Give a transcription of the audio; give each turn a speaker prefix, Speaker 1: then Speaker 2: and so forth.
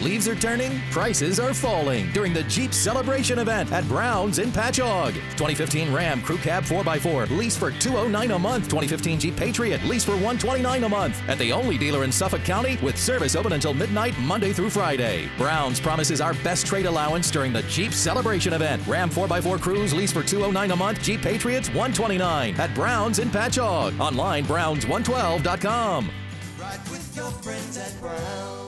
Speaker 1: Leaves are turning, prices are falling during the Jeep Celebration event at Brown's in Patchogue. 2015 Ram Crew Cab 4x4, lease for $209 a month. 2015 Jeep Patriot, lease for $129 a month. At the only dealer in Suffolk County with service open until midnight, Monday through Friday. Brown's promises our best trade allowance during the Jeep Celebration event. Ram 4x4 Cruise, lease for $209 a month. Jeep Patriots, $129 at Brown's in Patchogue. Online, browns112.com.
Speaker 2: Ride with your friends at Brown.